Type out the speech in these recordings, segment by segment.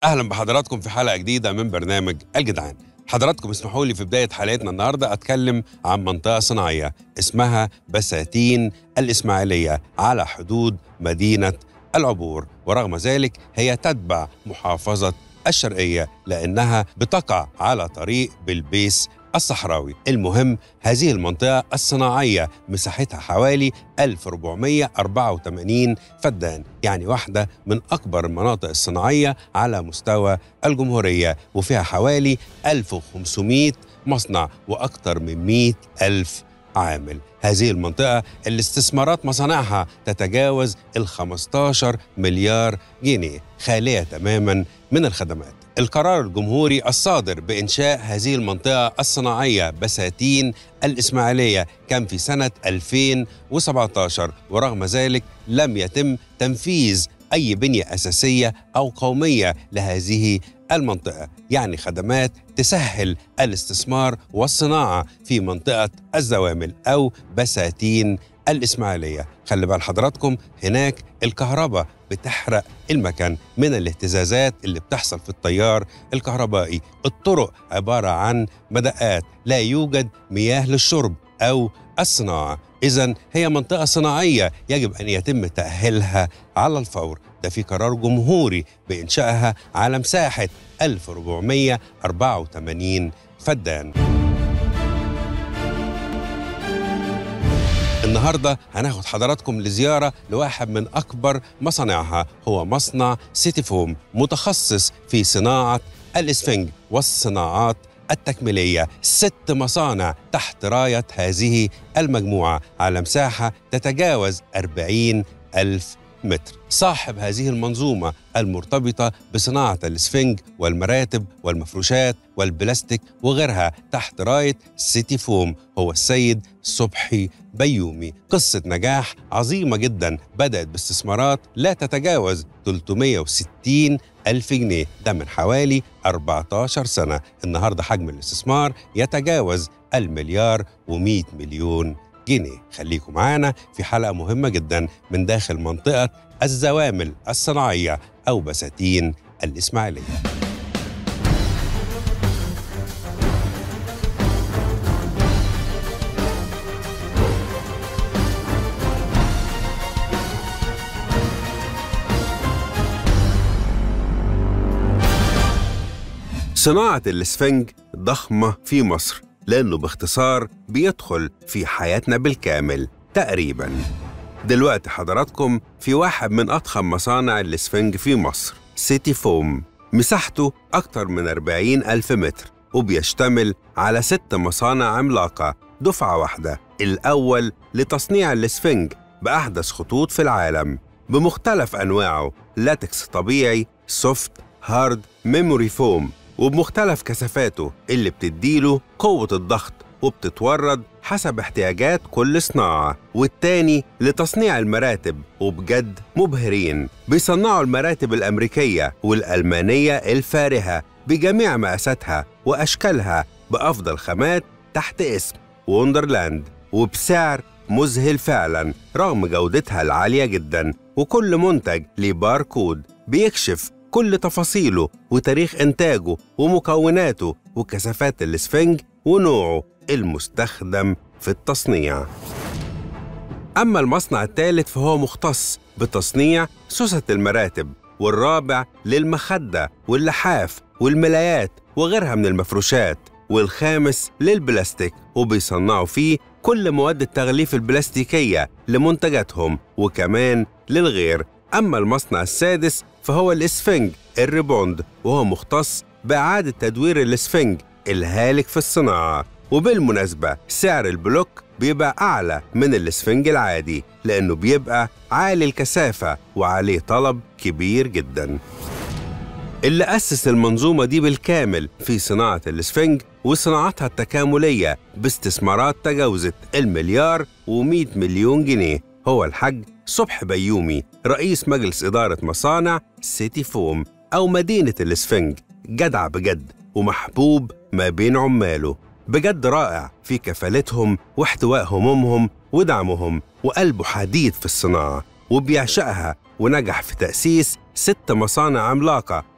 أهلا بحضراتكم في حلقة جديدة من برنامج الجدعان. حضراتكم اسمحوا لي في بداية حلقتنا النهاردة أتكلم عن منطقة صناعية اسمها بساتين الإسماعيلية على حدود مدينة العبور، ورغم ذلك هي تتبع محافظة الشرقية لأنها بتقع على طريق بلبيس الصحراوي. المهم هذه المنطقة الصناعية مساحتها حوالي 1484 فدان، يعني واحدة من أكبر المناطق الصناعية على مستوى الجمهورية، وفيها حوالي 1500 مصنع وأكثر من 100,000 عامل. هذه المنطقة الاستثمارات مصانعها تتجاوز 15 مليار جنيه، خالية تماما من الخدمات. القرار الجمهوري الصادر بإنشاء هذه المنطقة الصناعية بساتين الإسماعيلية كان في سنة 2017، ورغم ذلك لم يتم تنفيذ أي بنية أساسية أو قومية لهذه المنطقة، يعني خدمات تسهل الاستثمار والصناعة في منطقة الزوامل أو بساتين الإسماعيلية. خلي بال حضراتكم هناك الكهرباء بتحرق المكان من الاهتزازات اللي بتحصل في التيار الكهربائي. الطرق عبارة عن مدقات، لا يوجد مياه للشرب أو الصناعة. إذن هي منطقة صناعية يجب أن يتم تأهيلها على الفور. ده في قرار جمهوري بإنشائها على مساحة 1484 فدان. النهاردة هناخد حضراتكم لزيارة لواحد من أكبر مصانعها، هو مصنع سيتي فوم، متخصص في صناعة الإسفنج والصناعات التكميلية. 6 مصانع تحت راية هذه المجموعة على مساحة تتجاوز 40,000 متر. صاحب هذه المنظومة المرتبطة بصناعة الإسفنج والمراتب والمفروشات والبلاستيك وغيرها تحت راية سيتي فوم هو السيد صبحي بيومي. قصة نجاح عظيمة جدا بدأت باستثمارات لا تتجاوز 360,000 جنيه، ده من حوالي 14 سنة. النهاردة حجم الاستثمار يتجاوز 1,100,000,000 جنيه. خليكم معانا في حلقة مهمة جدا من داخل منطقة الزوامل الصناعية أو بساتين الإسماعيلية. صناعة الإسفنج ضخمة في مصر لأنه باختصار بيدخل في حياتنا بالكامل تقريباً. دلوقتي حضراتكم في واحد من أضخم مصانع الإسفنج في مصر، سيتي فوم، مساحته أكتر من 40,000 متر وبيشتمل على 6 مصانع عملاقة دفعة واحدة، الأول لتصنيع الإسفنج بأحدث خطوط في العالم بمختلف أنواعه، لاتكس طبيعي، سوفت، هارد، ميموري فوم، وبمختلف كثافاته اللي بتديله قوة الضغط وبتتورد حسب احتياجات كل صناعة. والتاني لتصنيع المراتب، وبجد مبهرين، بيصنعوا المراتب الأمريكية والألمانية الفارهة بجميع مقاساتها وأشكالها بأفضل خامات تحت اسم وندرلاند، وبسعر مذهل فعلا رغم جودتها العالية جدا. وكل منتج ليه باركود بيكشف كل تفاصيله وتاريخ إنتاجه ومكوناته وكثافات الإسفنج ونوعه المستخدم في التصنيع. أما المصنع الثالث فهو مختص بتصنيع سوسة المراتب، والرابع للمخدة واللحاف والملايات وغيرها من المفروشات، والخامس للبلاستيك وبيصنعوا فيه كل مواد التغليف البلاستيكية لمنتجاتهم وكمان للغير. أما المصنع السادس فهو الإسفنج الريبوند، وهو مختص بإعادة تدوير الإسفنج الهالك في الصناعة. وبالمناسبة سعر البلوك بيبقى أعلى من الإسفنج العادي لأنه بيبقى عالي الكثافة وعليه طلب كبير جداً. اللي أسس المنظومة دي بالكامل في صناعة الإسفنج وصناعتها التكاملية باستثمارات تجاوزت 1,100,000,000 جنيه هو الحاج صبحي بيومي، رئيس مجلس إدارة مصانع سيتي فوم أو مدينة الإسفنج. جدع بجد ومحبوب ما بين عماله، بجد رائع في كفالتهم واحتواء همومهم ودعمهم، وقلبه حديد في الصناعة وبيعشقها، ونجح في تأسيس 6 مصانع عملاقة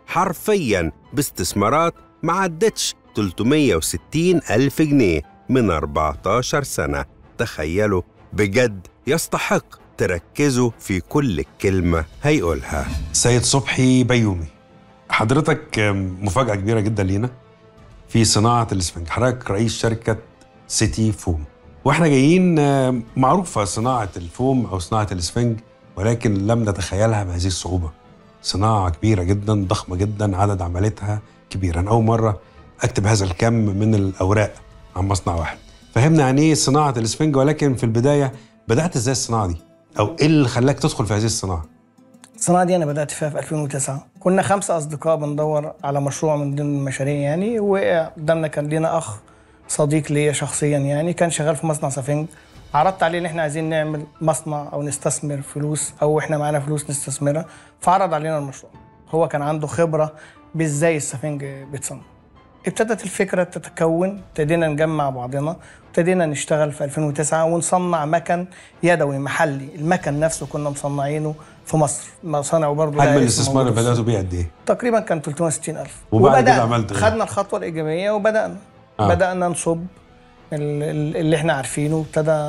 حرفياً باستثمارات ما عدتش 360 ألف جنيه من 14 سنة. تخيلوا، بجد يستحق تركزوا في كل كلمة هيقولها. سيد صبحي بيومي، حضرتك مفاجأة كبيرة جدا لينا في صناعة الإسفنج. حضرتك رئيس شركة سيتي فوم، واحنا جايين معروفة صناعة الفوم أو صناعة الإسفنج، ولكن لم نتخيلها بهذه الصعوبة. صناعة كبيرة جدا، ضخمة جدا، عدد عملتها كبير. أنا أول مرة أكتب هذا الكم من الأوراق عن مصنع واحد. فهمنا يعني إيه صناعة الإسفنج، ولكن في البداية بدأت إزاي الصناعة دي؟ أو إيه اللي خلاك تدخل في هذه الصناعة؟ الصناعة دي أنا بدأت فيها في 2009. كنا 5 أصدقاء بندور على مشروع من ضمن المشاريع يعني، وقدامنا كان لينا أخ صديق ليا شخصيا يعني كان شغال في مصنع سفنج. عرضت عليه إن إحنا عايزين نعمل مصنع أو نستثمر فلوس، أو إحنا معانا فلوس نستثمرها، فعرض علينا المشروع. هو كان عنده خبرة بإزاي السفنج بيتصنع. ابتدت الفكرة تتكون، ابتدينا نجمع بعضنا، ابتدينا نشتغل في 2009 ونصنع مكن يدوي محلي. المكن نفسه كنا مصنعينه في مصر، مصانع برضه. حجم الاستثمار اللي بدأتوا بيه قد ايه؟ تقريبا كان 360,000. وبعد كده عملت ايه؟ خدنا الخطوة الإيجابية وبدأنا بدأنا نصب اللي احنا عارفينه.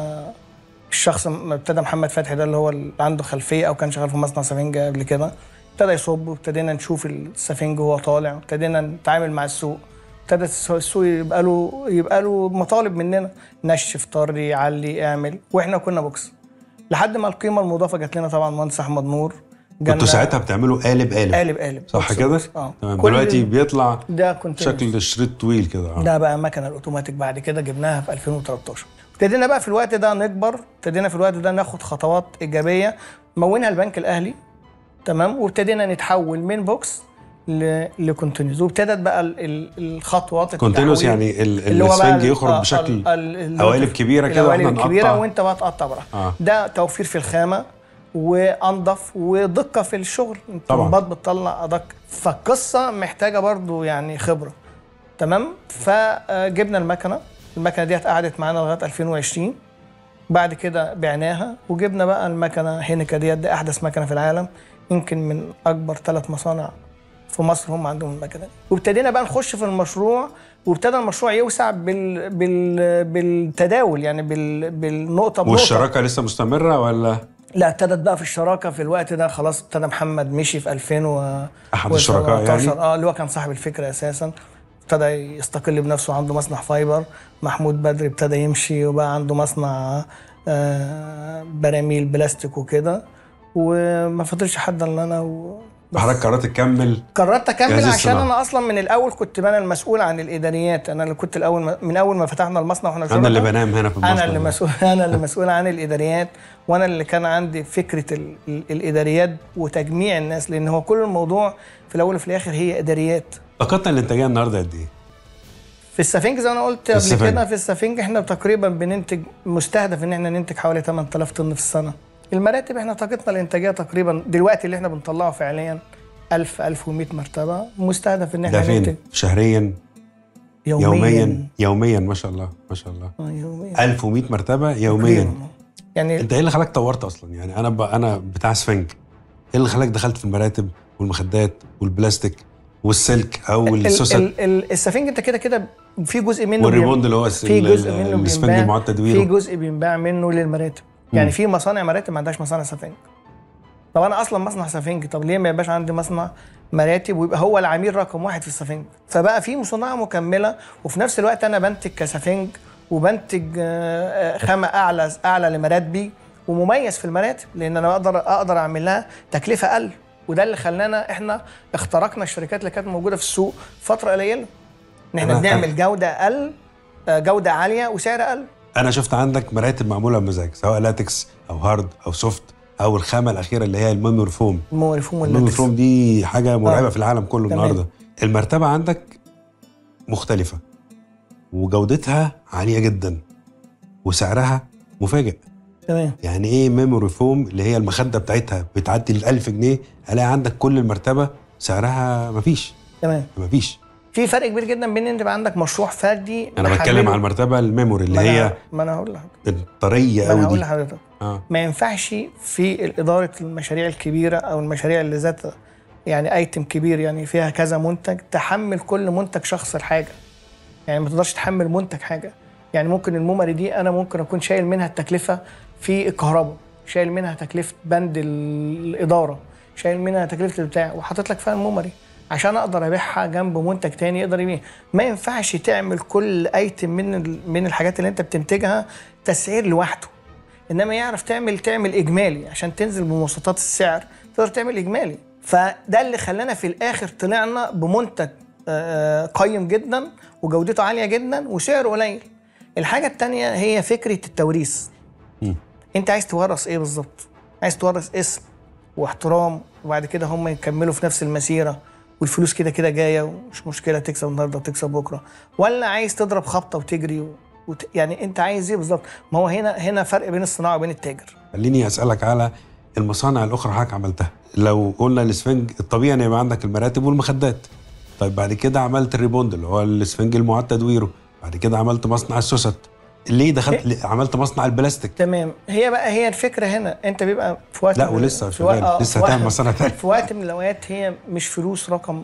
ابتدى محمد فتحي ده اللي هو اللي عنده خلفية أو كان شغال في مصنع سفنج قبل كده، ابتدى يصب، وابتدينا نشوف السفنج وهو طالع، ابتدينا نتعامل مع السوق. ابتدى السوق يبقى له مطالب مننا، نشف، طري، يعلي، اعمل، واحنا كنا بوكس. لحد ما القيمه المضافه جت لنا طبعا مهندس احمد نور. كنتوا ساعتها بتعملوا قالب صح كده؟ تمام. دلوقتي بيطلع ده كنت شكل الشريط طويل كده. ده بقى مكنه الاوتوماتيك. بعد كده جبناها في 2013. ابتدينا بقى في الوقت ده نكبر، ابتدينا في الوقت ده ناخد خطوات ايجابيه، مونها البنك الاهلي، تمام، وابتدينا نتحول من بوكس لكونتينيوس. وابتدت بقى الخطوات كونتينيوس، يعني الاسفنج يخرج بشكل قوالب كبيره كده، واحنا نقطع كبيره وانت بقى تقطع براحتك. ده توفير في الخامه وانضف ودقه في الشغل. طبعا بتطلع ادق، فالقصه محتاجه برضو يعني خبره، تمام. فجبنا المكنه ديت قعدت معانا لغايه 2020. بعد كده بعناها وجبنا بقى المكنه هينيكا دي احدث مكنه في العالم، يمكن من اكبر 3 مصانع في مصر هم عندهم المكنه دي. وابتدينا بقى نخش في المشروع، وابتدى المشروع يوسع بالتداول يعني بالنقطه بنقطه. والشراكه لسه مستمره ولا؟ لا، ابتدت بقى في الشراكه في الوقت ده خلاص. ابتدى محمد مشي في 2000 احد الشركاء يعني اللي هو كان صاحب الفكره اساسا، ابتدى يستقل بنفسه، عنده مصنع فايبر. محمود بدري ابتدى يمشي وبقى عنده مصنع براميل بلاستيك وكده، وما فضلش حد الا انا حضرتك قررت اكمل عشان انا اصلا من الاول كنت انا المسؤول عن الاداريات. انا اللي كنت الاول من اول ما فتحنا المصنع واحنا انا اللي بنام هنا في المصنع. انا اللي مسؤول عن الاداريات، وانا اللي كان عندي فكره الاداريات وتجميع الناس، لان هو كل الموضوع في الاول وفي الاخر هي اداريات. طاقتنا الانتاجيه النهارده قد ايه؟ في السفنج زي ما انا قلت قبل كده، في السفنج احنا تقريبا بننتج، مستهدف ان احنا ننتج حوالي 8000 طن في السنه. المراتب احنا طاقتنا الانتاجيه تقريبا دلوقتي اللي احنا بنطلعه فعليا 1100 مرتبه، مستهدف ان احنا ننتج شهريا يوميا ما شاء الله ما شاء الله. يوميا 1100 مرتبه يوميا. يعني انت ايه اللي خلاك طورت اصلا؟ يعني انا بتاع سفنج، ايه اللي خلاك دخلت في المراتب والمخدات والبلاستيك والسلك او السوسك؟ السفنج انت كده في جزء منه، والريبوند اللي هو السفنج المعاد تدويره، في جزء بينباع منه للمراتب. يعني في مصانع مراتب ما عندهاش مصانع سفنج. طب انا اصلا مصنع سفنج، طب ليه ما يبقاش عندي مصنع مراتب ويبقى هو العميل رقم 1 في السفنج؟ فبقى في مصنعه مكمله، وفي نفس الوقت انا بنتج كسفنج وبنتج خامه اعلى لمراتبي، ومميز في المراتب، لان انا اقدر اعمل لها تكلفه اقل. وده اللي خلانا احنا اخترقنا الشركات اللي كانت موجوده في السوق فتره قليله، ان احنا بنعمل جوده اقل، جوده عاليه وسعر اقل. انا شفت عندك مراتب معموله بمزاج، سواء لاتكس او هارد او سوفت او الخامه الاخيره اللي هي الميموري فوم. الميموري فوم دي حاجه مرعبه في العالم كله النهارده. المرتبه عندك مختلفه وجودتها عاليه جدا وسعرها مفاجئ. تمام. يعني ايه ميموري فوم اللي هي المخده بتاعتها بتعدي ال 1000 جنيه، الاقي عندك كل المرتبه سعرها مفيش. تمام. مفيش. في فرق كبير جدا بين ان يبقى عندك مشروع فردي. انا بتكلم على المرتبه الميموري اللي هي ما انا هقول لحضرتك الطريه قوي دي. انا هقول لحضرتك ما ينفعش في اداره المشاريع الكبيره او المشاريع اللي ذات يعني ايتم كبير، يعني فيها كذا منتج، تحمل كل منتج شخص الحاجه. يعني ما تقدرش تحمل منتج حاجه. يعني ممكن الميموري دي انا ممكن اكون شايل منها التكلفه في الكهرباء، شايل منها تكلفه بند الاداره، شايل منها تكلفه البتاع، وحاطط لك فيها الميموري عشان اقدر ابيعها جنب منتج تاني يقدر يبيع. ما ينفعش تعمل كل ايتم من الحاجات اللي انت بتنتجها تسعير لوحده، انما يعرف تعمل اجمالي عشان تنزل بمواصفات السعر، تقدر تعمل اجمالي. فده اللي خلانا في الاخر طلعنا بمنتج قيم جدا وجودته عاليه جدا وسعره قليل. الحاجه الثانيه هي فكره التوريث. انت عايز تورث ايه بالظبط؟ عايز تورث اسم واحترام، وبعد كده هم يكملوا في نفس المسيره والفلوس كده كده جايه ومش مشكله تكسب النهارده وتكسب بكره، ولا عايز تضرب خبطه وتجري يعني انت عايز ايه بالظبط؟ ما هو هنا فرق بين الصناعه وبين التاجر. خليني اسالك على المصانع الاخرى حضرتك عملتها. لو قلنا الاسفنج الطبيعي ان يبقى عندك المراتب والمخدات، طيب بعد كده عملت الريبوند اللي هو الاسفنج المعاد تدويره، بعد كده عملت مصنع السوست، ليه دخلت عملت مصنع البلاستيك؟ تمام. هي الفكره هنا، انت بيبقى في وقت، لا ولسه شغال، لسه هتعمل مصانع تاني في وقت من الاوقات هي مش فلوس رقم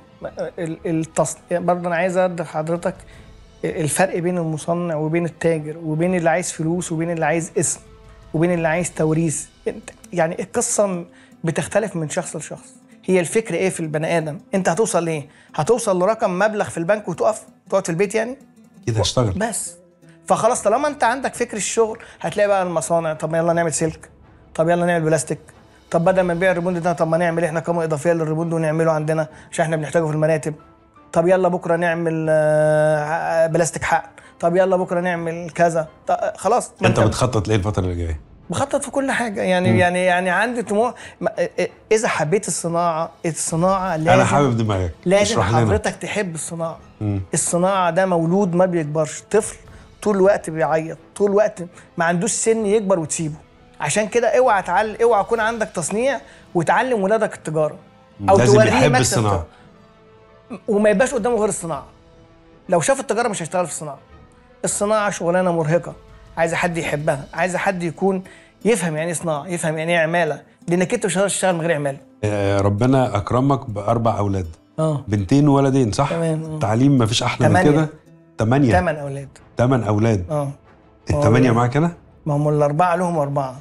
برضه انا عايز ادي حضرتك الفرق بين المصنع وبين التاجر وبين اللي عايز فلوس وبين اللي عايز اسم وبين اللي عايز توريث. يعني القصه بتختلف من شخص لشخص. هي الفكره ايه في البني ادم؟ انت هتوصل ليه؟ هتوصل لرقم مبلغ في البنك وتقف تقعد في البيت يعني كده اشتغل بس. فخلاص طالما انت عندك فكر الشغل هتلاقي بقى المصانع، طب ما يلا نعمل سلك، طب يلا نعمل بلاستيك، طب بدل ما نبيع الريبوند ده طب ما نعمل احنا قيمه اضافيه للريبوند ونعمله عندنا عشان احنا بنحتاجه في المراتب. طب يلا بكره نعمل بلاستيك حقن، طب يلا بكره نعمل كذا. خلاص انت بتخطط ليه الفتره اللي جايه؟ بخطط في كل حاجه يعني يعني عندي طموح. اذا حبيت الصناعه لازم، انا حابب دماغك، لازم حضرتك تحب الصناعه. الصناعه ده مولود ما بيكبرش، طفل طول الوقت بيعيط، طول الوقت ما عندوش سن يكبر وتسيبه. عشان كده اوعى يكون عندك تصنيع وتعلم ولادك التجاره او توريه مكسب الصناعه، وما يبقاش قدامه غير الصناعه. لو شاف التجاره مش هيشتغل في الصناعه. الصناعه شغلانه مرهقه، عايزه حد يحبها، عايزه حد يكون يفهم يعني ايه صناعه، يفهم يعني ايه عماله، لانك انت مش هتقدر تشتغل من غير عماله. ربنا اكرمك ب4 اولاد، بنتين وولدين صح؟ تمام. تعليم مفيش احلى من كده. 8 اولاد. 8 اولاد. ال8 معاك انا؟ ما هم ال4 لهم 4.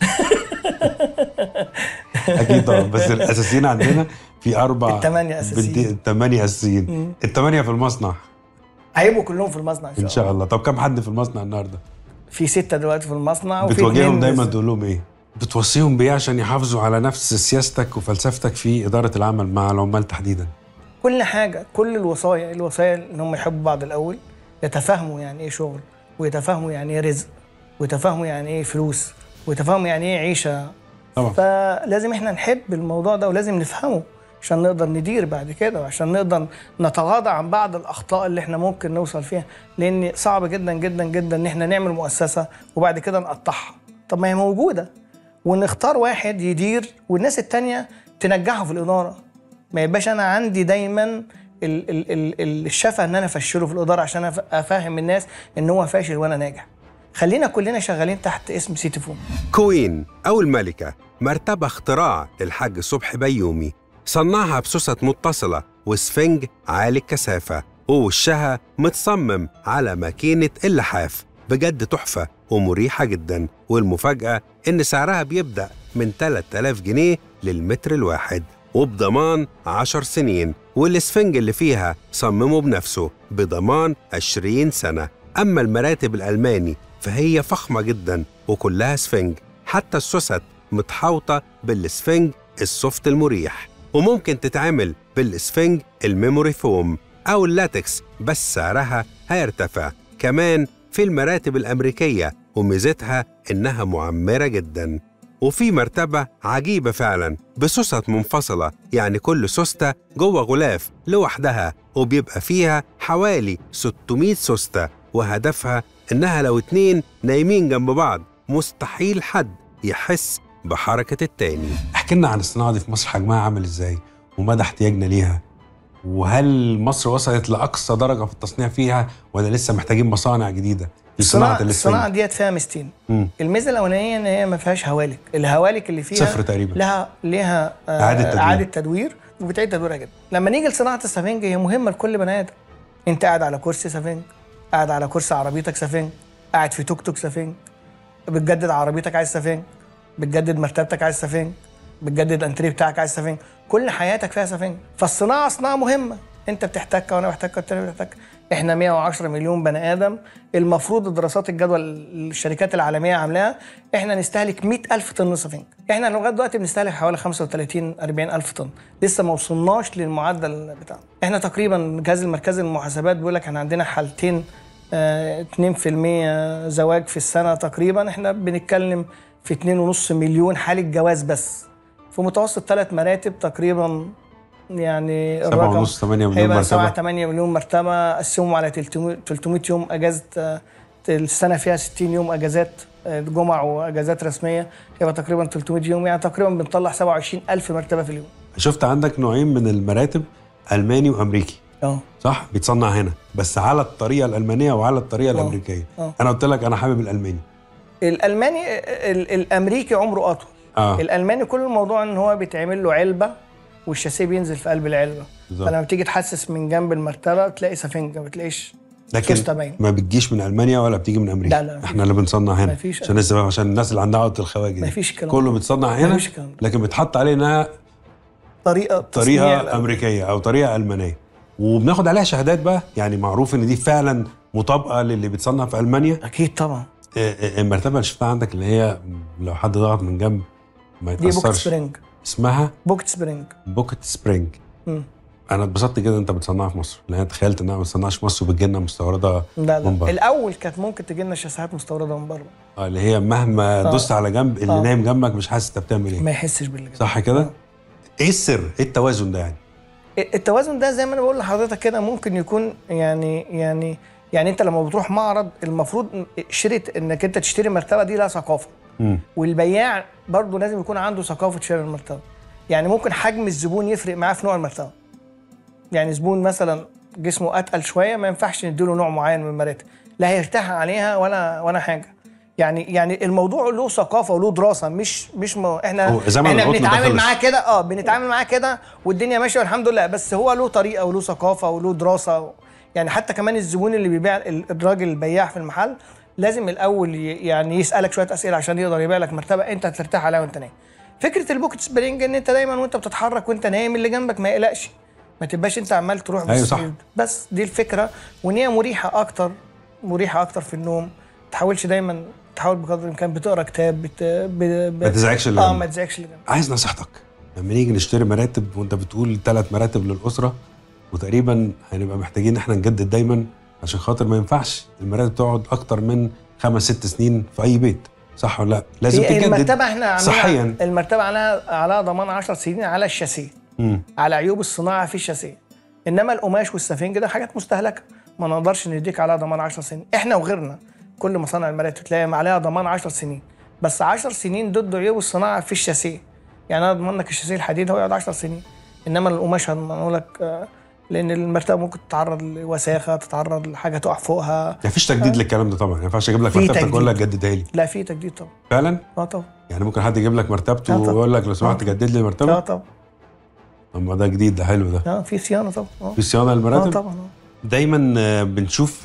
اكيد طبعا، بس الاساسيين عندنا في 4. ال8 اساسيين. ال8 اساسيين. ال8 في المصنع هيبقوا كلهم في المصنع ان شاء الله. طب كم حد في المصنع النهارده؟ في 6 دلوقتي في المصنع. بتواجههم دايما تقول لهم ايه؟ بتوصيهم بايه عشان يحافظوا على نفس سياستك وفلسفتك في اداره العمل مع العمال تحديدا؟ كل حاجه، كل الوصايا ان هم يحبوا بعض الاول، يتفاهموا يعني ايه شغل، ويتفاهموا يعني ايه رزق، ويتفاهموا يعني ايه فلوس، ويتفاهموا يعني ايه عيشه طبعا. فلازم احنا نحب الموضوع ده ولازم نفهمه عشان نقدر ندير بعد كده، وعشان نقدر نتغاضى عن بعض الاخطاء اللي احنا ممكن نوصل فيها، لان صعب جدا جدا جدا ان احنا نعمل مؤسسه وبعد كده نقطعها. طب ما هي موجوده، ونختار واحد يدير والناس التانية تنجحه في الاداره. ما يبقاش انا عندي دايما الشفه ان انا افشله في الاداره عشان افهم الناس ان هو فاشل وانا ناجح. خلينا كلنا شغالين تحت اسم سيتي فوم. كوين أو الملكة مرتبة اختراع للحاج صبحي بيومي، صنعها بسوست متصلة وسفنج عالي الكثافة، ووشها متصمم على ماكينة اللحاف. بجد تحفة ومريحة جدا، والمفاجأة إن سعرها بيبدأ من 3000 جنيه للمتر الواحد، وبضمان 10 سنين، والسفنج اللي فيها صممه بنفسه بضمان 20 سنة. أما المراتب الألماني فهي فخمة جدا وكلها سفنج، حتى السوست متحوطة بالسفنج السوفت المريح، وممكن تتعمل بالسفنج الميموري فوم أو اللاتكس، بس سعرها هيرتفع. كمان في المراتب الأمريكية، وميزتها إنها معمرة جدا. وفي مرتبة عجيبة فعلا بسوست منفصلة، يعني كل سوستة جوه غلاف لوحدها، وبيبقى فيها حوالي 600 سوستة، وهدفها إنها لو 2 نايمين جنب بعض مستحيل حد يحس بحركة التاني. احكي لنا عن الصناعة دي في مصر، حجمها عامل إزاي ومدى احتياجنا ليها، وهل مصر وصلت لأقصى درجة في التصنيع فيها ولا لسه محتاجين مصانع جديدة في صناعة السفنج؟ الصناعة ديت فيها ميزتين. الميزة الأولانية إن هي ما فيهاش هوالك، الهوالك اللي فيها 0 تقريبا، لها إعادة تدوير، وبتعيد تدويرها جدا. لما نيجي لصناعه السفنج، هي مهمه لكل بني ادم. انت قاعد على كرسي سفنج، قاعد على كرسي عربيتك سفنج، قاعد في توك توك سفنج، بتجدد عربيتك عايز سفنج، بتجدد مرتبتك عايز سفنج، بتجدد الانتريه بتاعك عايز سفنج، كل حياتك فيها سفنج. فالصناعه صناعه مهمه، انت بتحتاجها وانا بحتاجها والتاني بتحتاجها. احنا 110 مليون بني ادم، المفروض دراسات الجدوى الشركات العالميه عاملاها احنا نستهلك 100,000 طن سفنج. احنا لغايه دلوقتي بنستهلك حوالي 35-40,000 طن، لسه ما وصلناش للمعدل بتاعنا. احنا تقريبا الجهاز المركزي للمحاسبات بيقول لك احنا عندنا حالتين 2% زواج في السنه تقريبا. احنا بنتكلم في 2.5 مليون حاله جواز بس، في متوسط 3 مراتب تقريبا. يعني الرقم 7.5-8 مليون هيبقى مرتبة. 7-8 مليون مرتبه، قسمهم على 300 يوم اجازه السنه، فيها 60 يوم اجازات جمع واجازات رسميه، هيبقى تقريبا 300 يوم، يعني تقريبا بنطلع 27,000 مرتبه في اليوم. شفت عندك نوعين من المراتب، الماني وامريكي. صح، بيتصنع هنا بس على الطريقه الالمانيه وعلى الطريقه الامريكيه. انا قلت لك انا حابب الالماني. الامريكي عمره اطول. الالماني كل الموضوع ان هو بيتعمل له علبه والشاسيه بينزل في قلب العلبه، فلما بتيجي تحسس من جنب المرتبه بتلاقي سفنجه، ما بتلاقيش لكن ما بتجيش من المانيا ولا بتيجي من امريكا. لا احنا اللي بنصنع هنا عشان الناس اللي عندها عقده الخواجه مفيش كلام، كله بيتصنع هنا، لكن بيتحط عليه انها طريقه امريكيه او طريقه المانيه، وبناخد عليها شهادات بقى، يعني معروف ان دي فعلا مطابقه للي بيتصنع في المانيا. اكيد طبعا. المرتبه اللي شفتها عندك اللي هي لو حد ضغط من جنب ما يتاثرش، دي بوكت سبرينج. اسمها بوكت سبرينج. انا اتبسطت جدا انت بتصنعها في مصر، لان انا تخيلت انها ما بتصنعش في مصر وبتجي لنا مستورده. لا من بره. الاول كانت ممكن تجي لنا شاسيهات مستورده من بره، اللي هي مهما دوست على جنب اللي نايم جنبك مش حاسس انت بتعمل ايه، ما يحسش باللي جنبك. صح كده؟ ايه السر؟ ايه التوازن ده يعني؟ التوازن ده زي ما انا بقول لحضرتك كده، ممكن يكون يعني انت لما بتروح معرض المفروض انك انت تشتري مرتبه دي لها ثقافه، والبياع برضه لازم يكون عنده ثقافه شراء المرتبه. يعني ممكن حجم الزبون يفرق معاه في نوع المرتبه. يعني زبون مثلا جسمه اتقل شويه ما ينفعش نديله نوع معين من المراتب، لا هيرتاح عليها ولا حاجه. يعني الموضوع له ثقافه وله دراسه، مش احنا بنتعامل معاه كده، بنتعامل معاه كده والدنيا ماشيه والحمد لله، بس هو له طريقه وله ثقافه وله دراسه. يعني حتى كمان الزبون اللي بيبيع، الراجل البياع في المحل لازم الاول يعني يسالك شويه اسئله عشان يقدر يبيع لك مرتبه انت هترتاح عليها وانت نايم. فكره البوكت سبرينج ان انت دايما وانت بتتحرك وانت نايم اللي جنبك ما يقلقش، ما تبقاش انت عمال تروح أيوة صح. بس دي الفكره، وان هي مريحه اكتر في النوم. تحاولش دايما، تحاول بقدر الامكان بتقرا كتاب ما تزعجش اللي ما تزعجش اللي جنبك. عايز نصيحتك لما نيجي نشتري مراتب، وانت بتقول 3 مراتب للاسره، وتقريبا هنبقى محتاجين احنا نجدد دايما، عشان خاطر ما ينفعش المراتب تقعد اكتر من 5-6 سنين في اي بيت، صح ولا لا؟ لازم تجدد. المرتبه احنا صحيا المرتبه على ضمان 10 سنين على الشاسيه، على عيوب الصناعه في الشاسيه. انما القماش والسفنج ده حاجات مستهلكه ما نقدرش نديك عليها ضمان 10 سنين. احنا وغيرنا كل مصانع المراتب تلاقي عليها ضمان 10 سنين، بس 10 سنين ضد عيوب الصناعه في الشاسيه. يعني انا اضمن لك الشاسيه الحديد هو يقعد 10 سنين، انما القماش هنقول لك لان المرتبه ممكن تتعرض لوساخه، تتعرض لحاجه تقع فوقها. مفيش تجديد للكلام ده طبعا، ما ينفعش اجيب لك مرتبتك اقول لك جددها لي. لا في تجديد طبعا. فعلا؟ طبعا. يعني ممكن حد يجيب لك مرتبته ويقول لك لو سمحت جدد لي المرتبه؟ طبعا. طب ما ده جديد، ده حلو ده. في صيانه طبعا. في صيانه للمراتب؟ طبعا. دايما بنشوف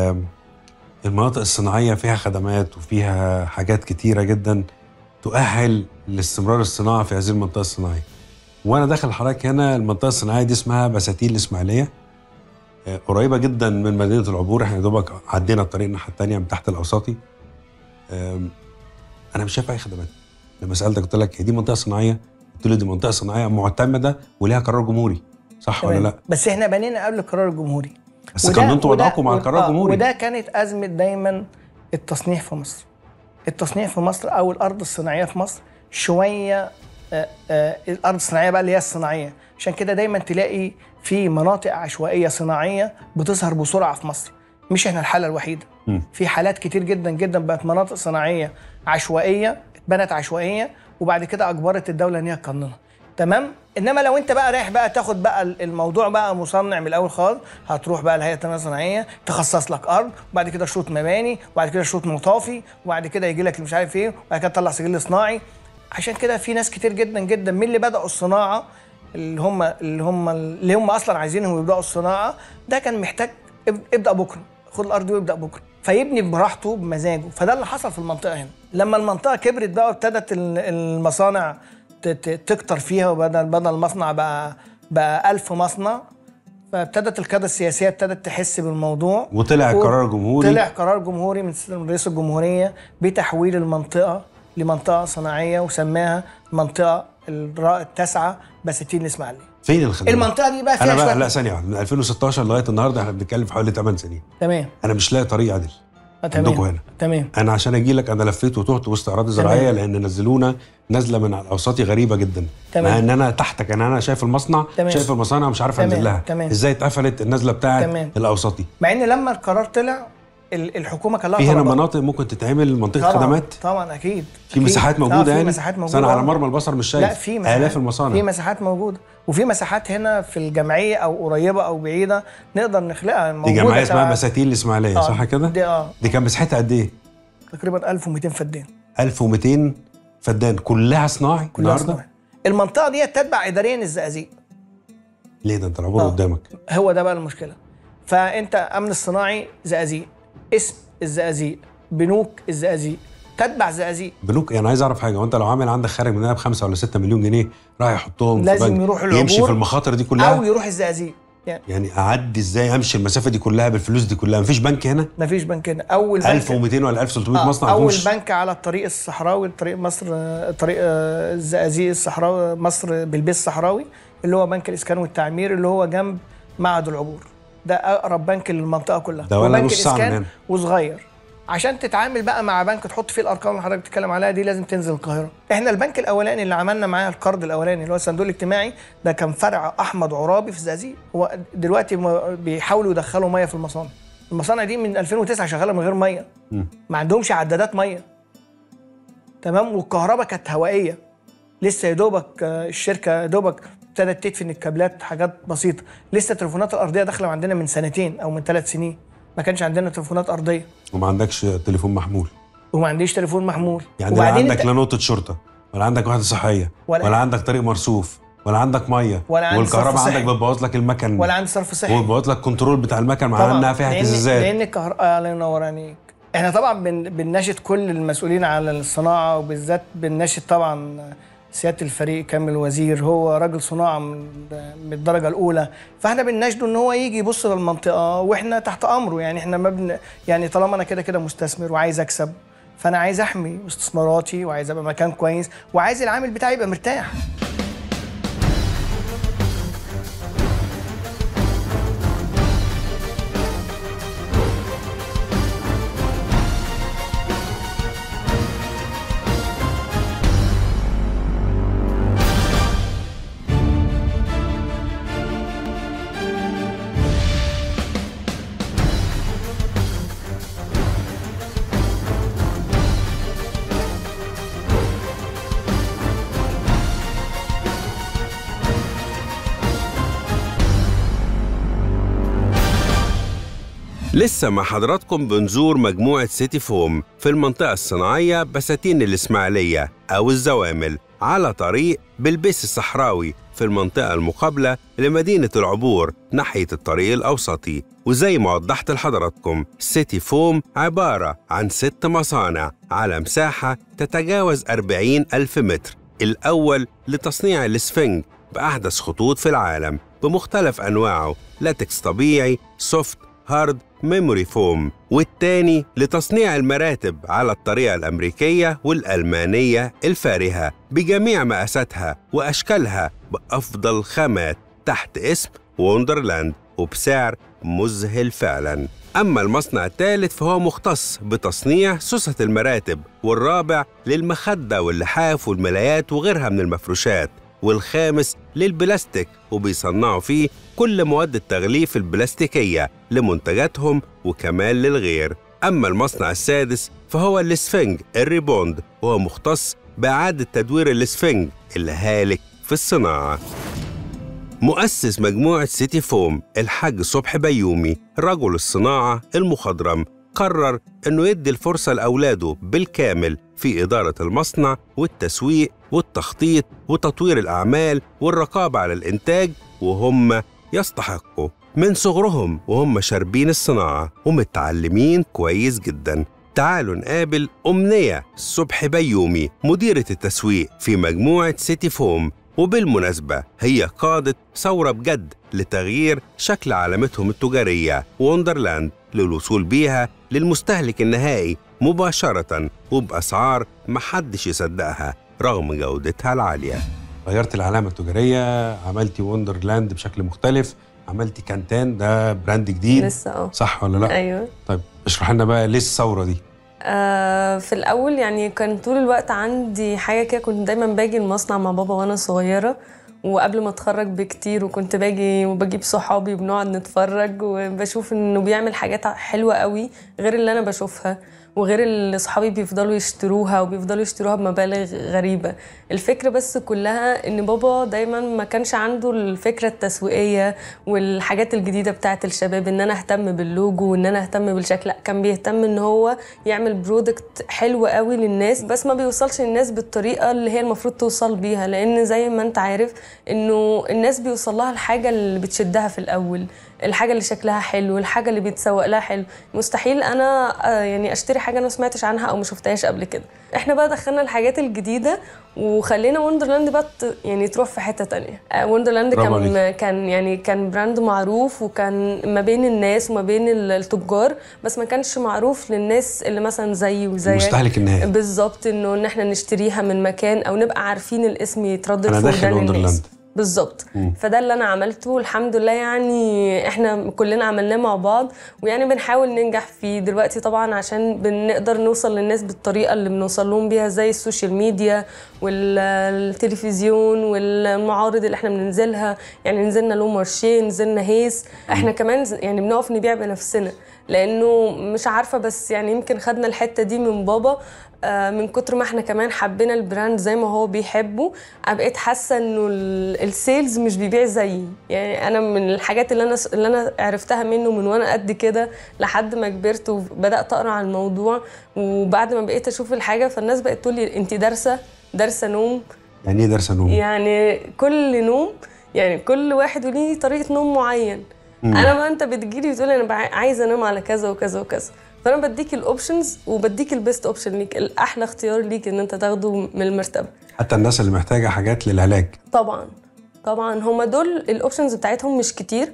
المناطق الصناعيه فيها خدمات وفيها حاجات كتيره جدا تؤهل لاستمرار الصناعه في هذه المنطقه الصناعيه. وانا داخل حضرتك هنا، المنطقه الصناعيه دي اسمها بساتين الاسماعيليه، قريبه جدا من مدينه العبور. احنا دوبك عدينا الطريق الناحيه الثانيه من تحت الاوساطي. انا مش شايف اي خدمات. لما سالتك قلت لك هي دي منطقه صناعيه، قلت لي دي منطقه صناعيه معتمده وليها قرار جمهوري، صح ولا لا؟ بس احنا بنينا قبل القرار الجمهوري، بس كان انتوا وضعكم مع القرار الجمهوري. وده كانت ازمه دايما التصنيع في مصر. التصنيع في مصر او الارض الصناعيه في مصر شويه الارض الصناعيه بقى اللي هي الصناعيه، عشان كده دايما تلاقي في مناطق عشوائيه صناعيه بتظهر بسرعه في مصر. مش احنا الحاله الوحيده، في حالات كتير جدا جدا بقت مناطق صناعيه عشوائيه، اتبنت عشوائيه وبعد كده اجبرت الدوله ان هي تقننها. تمام. انما لو انت بقى رايح بقى تاخد بقى الموضوع بقى مصنع من الاول خالص، هتروح بقى لهيئه التنميه الصناعيه تخصص لك ارض، وبعد كده شروط مباني، وبعد كده شروط مطافي، وبعد كده يجي لك مش عارف ايه، وبعد كده تطلع سجل صناعي. عشان كده في ناس كتير جدا جدا من اللي بداوا الصناعه اللي هم اصلا عايزينهم يبداوا الصناعه، ده كان محتاج ابدا بكره، خد الارض وابدا بكره، فيبني براحته بمزاجه. فده اللي حصل في المنطقه هنا. لما المنطقه كبرت بقى وابتدت المصانع تكتر فيها، وبدل المصنع بقى 1000 مصنع، فابتدت القياده السياسيه ابتدت تحس بالموضوع، وطلع قرار جمهوري. طلع قرار جمهوري من رئيس الجمهوريه بتحويل المنطقه لمنطقه صناعيه، وسماها المنطقه التاسعه بساتين الاسماعيليه. فين الخدمات؟ المنطقه دي بقى فيها انا بقى لا ثانيه واحده، من 2016 لغايه النهارده احنا بنتكلم في حوالي 8 سنين. تمام. انا مش لاقي طريق عدل عندكم هنا. تمام. انا عشان اجي لك انا لفيت وتهت وسط اراضي زراعيه، لان نزلونا نزله من على الاوساطي غريبه جدا. تمام. مع ان انا تحتك، انا شايف المصنع، تمام. شايف المصانع، مش عارف انزل لها. تمام. ازاي اتقفلت النزله بتاعه الاوسطي؟ مع ان لما القرار طلع الحكومه كان لها في هنا مناطق ممكن تتعمل منطقه خدمات. طبعا اكيد في مساحات موجوده يعني. في مساحات موجوده. انا على مرمى البصر مش شايف. لا، في مساحات، آلاف المصانع. في مساحات موجوده، وفي مساحات هنا في الجمعيه او قريبه او بعيده نقدر نخلقها موجوده. دي جمعيه اسمها بساتين الاسماعيليه، صح كده؟ دي كان مساحتها قد ايه؟ تقريبا 1200 فدان. 1200 فدان كلها صناعي. كلها صناعي. المنطقه دي تتبع اداريا الزقازيق. ليه ده؟ انت العبور قدامك. هو ده بقى المشكله. فانت امن الصناعي زقازيق، اسم الزقازيق، بنوك الزقازيق، تتبع زقازيق. بنوك يعني عايز اعرف حاجه، وانت لو عامل عندك خارج منها ب5 ولا 6 مليون جنيه راح يحطهم لازم يروح العبور، يمشي في المخاطر دي كلها، او يروح الزقازيق. يعني اعدي ازاي امشي المسافه دي كلها بالفلوس دي كلها؟ مفيش بنك هنا؟ مفيش بنك هنا. اول بنك 1200 ولا 1300 مصنع. اول بنك على الطريق الصحراوي، طريق مصر، طريق الزقازيق الصحراوي، مصر بالبيت الصحراوي، اللي هو بنك الاسكان والتعمير، اللي هو جنب معهد العبور. ده اقرب بنك للمنطقه كلها. ده ولا نص ساعه من هنا وصغير. عشان تتعامل بقى مع بنك تحط فيه الارقام اللي حضرتك بتتكلم عليها دي، لازم تنزل القاهره. احنا البنك الاولاني اللي عملنا معاه القرض الاولاني اللي هو الصندوق الاجتماعي، ده كان فرع احمد عرابي في الزقازيق. هو دلوقتي بيحاولوا يدخلوا ميه في المصانع. المصانع دي من 2009 شغاله من غير ميه. ما عندهمش عدادات ميه. تمام. والكهرباء كانت هوائيه لسه، يا دوبك الشركه يا دوبك ابتدت تدفن الكابلات، حاجات بسيطه. لسه التليفونات الارضيه داخله عندنا من 2 او من 3 سنين. ما كانش عندنا تليفونات ارضيه. وما عندكش تليفون محمول. وما عنديش تليفون محمول. يعني لا عندك لا نقطه شرطه، ولا عندك وحده صحيه، ولا عندك طريق مرصوف، ولا عندك ميه، والكهرباء عندك بتبوظ لك المكن، ولا عندي صرف صحي، وبتبوظ لك كنترول بتاع المكن، مع انها فيها اهتزازات. لان الكهرباء الله ينور عليك. احنا طبعا بنناشد كل المسؤولين على الصناعه، وبالذات بنناشد طبعا سياده الفريق كامل وزير، هو راجل صناعه من الدرجه الاولى. فاحنا بنناشده ان هو يجي يبص للمنطقه، واحنا تحت امره. يعني احنا ما يعني طالما انا كده مستثمر وعايز اكسب، فانا عايز احمي استثماراتي، وعايز ابقى مكان كويس، وعايز العامل بتاعي يبقى مرتاح. لسه مع حضراتكم بنزور مجموعة سيتي فوم في المنطقة الصناعية بساتين الإسماعيلية أو الزوامل، على طريق بلبيس الصحراوي في المنطقة المقابلة لمدينة العبور ناحية الطريق الأوسطي. وزي ما وضحت لحضراتكم، سيتي فوم عبارة عن 6 مصانع على مساحة تتجاوز 40,000 متر، الأول لتصنيع الإسفنج بأحدث خطوط في العالم بمختلف أنواعه، لاتكس طبيعي، سوفت، هارد، ميموري فوم، والتاني لتصنيع المراتب على الطريقة الأمريكية والألمانية الفارهة بجميع مقاساتها وأشكالها بأفضل خامات تحت اسم ووندرلاند وبسعر مذهل فعلاً. أما المصنع الثالث فهو مختص بتصنيع سوسة المراتب، والرابع للمخدة واللحاف والملايات وغيرها من المفروشات، والخامس للبلاستيك وبيصنعوا فيه كل مواد التغليف البلاستيكية لمنتجاتهم وكمان للغير. أما المصنع السادس فهو الإسفنج الريبوند، وهو مختص بإعادة تدوير الإسفنج الهالك في الصناعة. مؤسس مجموعة سيتي فوم الحاج صبحي بيومي، رجل الصناعة المخضرم، قرر إنه يدي الفرصة لأولاده بالكامل في إدارة المصنع والتسويق والتخطيط وتطوير الأعمال والرقابة على الإنتاج، وهم يستحقوا من صغرهم وهم شاربين الصناعة ومتعلمين كويس جداً. تعالوا نقابل أمنية صبحي بيومي، مديرة التسويق في مجموعة سيتي فوم، وبالمناسبة هي قادت ثورة بجد لتغيير شكل علامتهم التجارية وندرلاند للوصول بيها للمستهلك النهائي مباشرة وبأسعار محدش يصدقها رغم جودتها العالية. غيرت العلامة التجارية، عملتي وندرلاند بشكل مختلف، عملتي كانتان ده براند جديد لسه صح ولا لا؟ ايوه. طيب اشرح لنا بقى ليه الثورة دي؟ في الأول يعني كان طول الوقت عندي حاجة كده، كنت دايما باجي المصنع مع بابا وأنا صغيرة وقبل ما اتخرج بكتير، وكنت باجي وبجيب صحابي وبنقعد نتفرج وبشوف إنه بيعمل حاجات حلوة قوي غير اللي أنا بشوفها وغير اللي صحابي بيفضلوا يشتروها بمبالغ غريبة. الفكرة بس كلها إن بابا دايما ما كانش عنده الفكرة التسويقية والحاجات الجديدة بتاعة الشباب، إن أنا أهتم باللوجو وإن أنا أهتم بالشكل. لا، كان بيهتم إن هو يعمل برودكت حلو قوي للناس، بس ما بيوصلش للناس بالطريقة اللي هي المفروض توصل بيها، لأن زي ما أنت عارف إنه الناس بيوصل لها الحاجة اللي بتشدها في الأول، الحاجة اللي شكلها حلو، الحاجة اللي بيتسوق لها حلو. مستحيل أنا يعني أشتري حاجة أنا ما سمعتش عنها أو ما شفتهاش قبل كده. إحنا بقى دخلنا الحاجات الجديدة وخلينا وندرلاند بقى يعني تروح في حتة تانية. وندرلاند كان براند معروف وكان ما بين الناس وما بين التجار، بس ما كانش معروف للناس اللي مثلا زيي وزيك المستهلك النهائي بالظبط، إن إحنا نشتريها من مكان أو نبقى عارفين الاسم يتردد في ودان الناس بالظبط. فده اللي انا عملته الحمد لله، يعني احنا كلنا عملناه مع بعض ويعني بنحاول ننجح فيه دلوقتي طبعا عشان بنقدر نوصل للناس بالطريقه اللي بنوصل لهم بيها، زي السوشيال ميديا والتلفزيون والمعارض اللي احنا بننزلها. يعني نزلنا لو مارشيه، نزلنا هيس. احنا كمان يعني بنقف نبيع بنفسنا، لانه مش عارفه بس يعني يمكن خدنا الحته دي من بابا. من كتر ما احنا كمان حبينا البراند زي ما هو بيحبه، بقيت حاسه انه السيلز مش بيبيع زيي. يعني انا من الحاجات اللي انا عرفتها منه من وانا قد كده لحد ما كبرت وبدات اقرا عن الموضوع، وبعد ما بقيت اشوف الحاجه فالناس بقت تقول لي انت دارسه نوم. يعني ايه دارسه نوم؟ يعني كل نوم، يعني كل واحد وليه طريقه نوم معين. انا ما انت بتجيلي بتقولي انا عايزه انام على كذا وكذا وكذا، فانا بديك الاوبشنز وبديك البيست اوبشن ليك، الاحلى اختيار ليك ان انت تاخده من المرتبه. حتى الناس اللي محتاجه حاجات للعلاج طبعا هم دول الاوبشنز بتاعتهم مش كتير.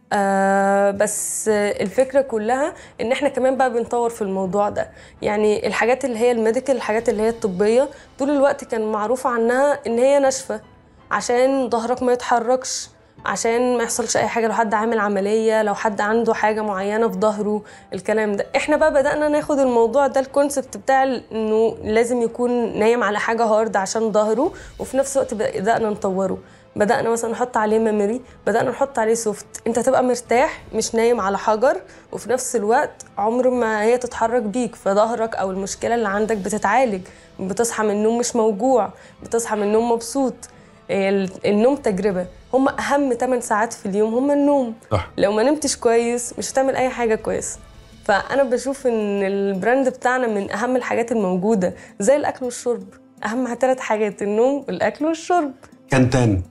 بس الفكره كلها ان احنا كمان بقى بنطور في الموضوع ده. يعني الحاجات اللي هي الميديكال، الحاجات اللي هي الطبيه، طول الوقت كان معروف عنها ان هي ناشفه عشان ظهرك ما يتحركش، عشان ما يحصلش اي حاجه لو حد عامل عمليه، لو حد عنده حاجه معينه في ظهره، الكلام ده. احنا بقى بدانا ناخد الموضوع ده، الكونسبت بتاع انه لازم يكون نايم على حاجه هارد عشان ظهره، وفي نفس الوقت بدانا نطوره. بدانا مثلا نحط عليه ميموري، بدانا نحط عليه سوفت، انت تبقى مرتاح مش نايم على حجر، وفي نفس الوقت عمر ما هي تتحرك بيك في ظهرك او المشكله اللي عندك بتتعالج. بتصحى من النوم مش موجوع، بتصحى من النوم مبسوط. النوم تجربة، هم أهم 8 ساعات في اليوم هم النوم. صح. لو ما نمتش كويس مش هتعمل أي حاجة كويسة. فأنا بشوف إن البراند بتاعنا من أهم الحاجات الموجودة، زي الأكل والشرب. أهم 3 حاجات: النوم والأكل والشرب. كانتان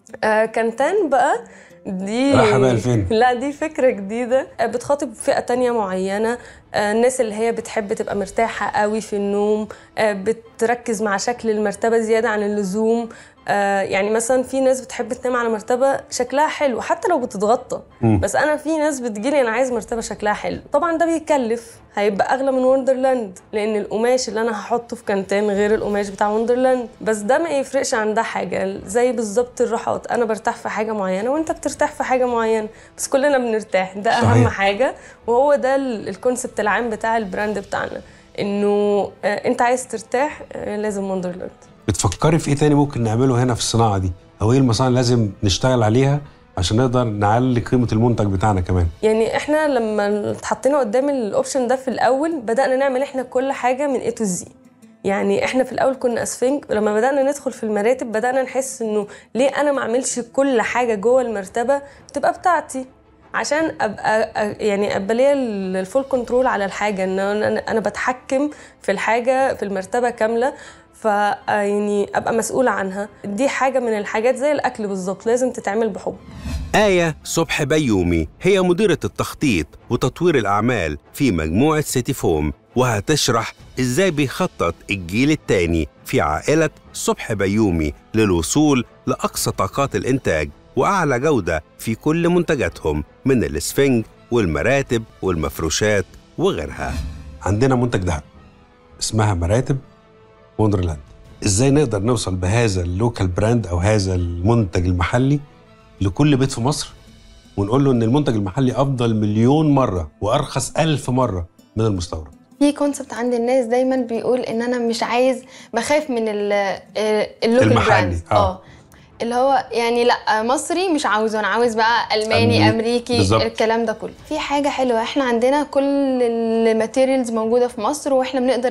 كانتان بقى دي رايحة بقى لفين؟ لا، دي فكرة جديدة بتخاطب فئة تانية معينة. الناس اللي هي بتحب تبقى مرتاحة قوي في النوم، بتركز مع شكل المرتبة زيادة عن اللزوم. يعني مثلا في ناس بتحب تنام على مرتبة شكلها حلو حتى لو بتتغطى، بس أنا في ناس بتجيلي أنا عايز مرتبة شكلها حلو. طبعا ده بيكلف، هيبقى أغلى من وندرلاند، لأن القماش اللي أنا هحطه في كانتان غير القماش بتاع وندرلاند. بس ده ما يفرقش عن ده حاجة، زي بالظبط الراحات. أنا برتاح في حاجة معينة وأنت بترتاح في حاجة معينة، بس كلنا بنرتاح، ده صحيح. أهم حاجة. وهو ده الكونسبت العام بتاع البراند بتاعنا، إنه أنت عايز ترتاح لازم وندرلاند. بتفكري في ايه تاني ممكن نعمله هنا في الصناعه دي، او ايه المصانع لازم نشتغل عليها عشان نقدر نعلي قيمه المنتج بتاعنا كمان؟ يعني احنا لما اتحطينا قدام الاوبشن ده في الاول بدانا نعمل احنا كل حاجه من A to Z. يعني احنا في الاول كنا اسفنج، لما بدانا ندخل في المراتب بدانا نحس انه ليه انا ما اعملش كل حاجه جوه المرتبه تبقى بتاعتي. عشان ابقى ليا الفول كنترول على الحاجه، ان انا بتحكم في الحاجه في المرتبه كامله، يعني ابقى مسؤوله عنها. دي حاجه من الحاجات زي الاكل بالظبط، لازم تتعمل بحب. آية صبحي بيومي هي مديرة التخطيط وتطوير الأعمال في مجموعة سيتي فوم، وهتشرح إزاي بيخطط الجيل الثاني في عائلة صبحي بيومي للوصول لأقصى طاقات الإنتاج وأعلى جودة في كل منتجاتهم من الإسفنج والمراتب والمفروشات وغيرها. عندنا منتج دهب اسمها مراتب وندرلاند. إزاي نقدر نوصل بهذا اللوكال براند أو هذا المنتج المحلي لكل بيت في مصر، ونقول له إن المنتج المحلي أفضل مليون مرة وأرخص 1000 مرة من المستورد. في كونسبت عند الناس دايما بيقول ان انا مش عايز، بخاف من اللوكال براند. اللي هو يعني لا مصري مش عاوزه، انا عاوز بقى الماني امريكي بالزبط. الكلام ده كله. في حاجه حلوه، احنا عندنا كل الماتيريالز موجوده في مصر واحنا بنقدر